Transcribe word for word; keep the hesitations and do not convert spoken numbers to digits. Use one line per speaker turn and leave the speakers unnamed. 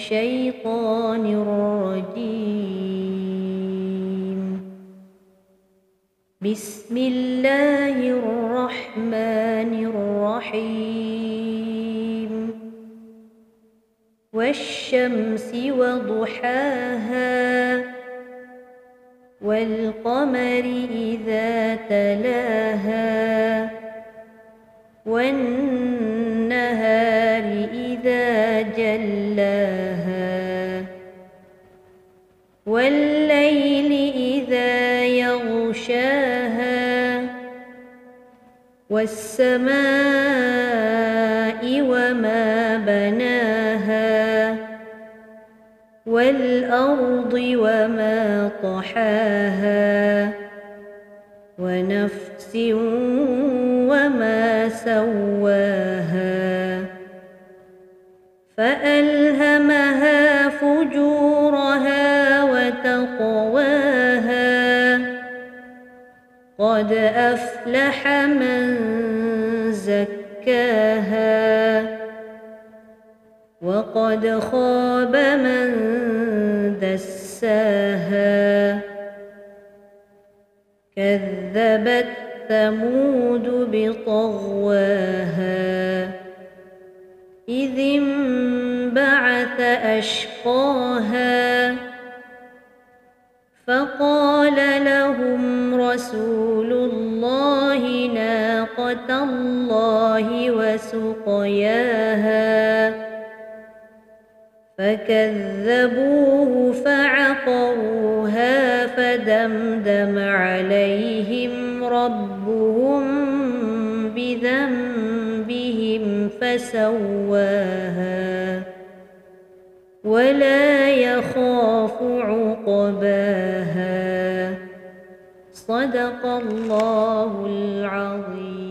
الشيطان الرجيم. بسم الله الرحمن الرحيم. والشمس وضحاها والقمر إذا تلاها والنهار إذا جلاها والليل إذا يغشاها والسماء وما بناها والأرض وما طحاها ونفس وما سواها فألهمها فجورها وتقواها قد أفلح من زكاها وقد خاب من دساها كذبت ثمود بطغواها إذ انبعث أشقاها فقال لهم رسول الله ناقة الله وسقياها فكذبوه فعقروها فدمدم عليهم ربهم بذنبهم فسواها ولا يخاف عقباها. صدق الله العظيم.